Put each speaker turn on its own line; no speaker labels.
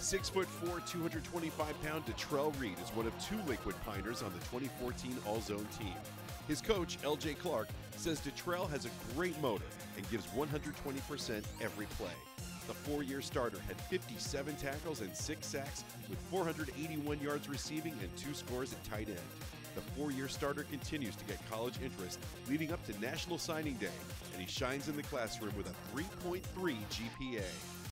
6'4", 225-pound Datrell Reed is one of two Lakewood Piners on the 2014 All-Zone team. His coach, L.J. Clark, says Datrell has a great motor and gives 120% every play. The four-year starter had 57 tackles and 6 sacks with 481 yards receiving and 2 scores at tight end. The four-year starter continues to get college interest leading up to National Signing Day, and he shines in the classroom with a 3.3 GPA.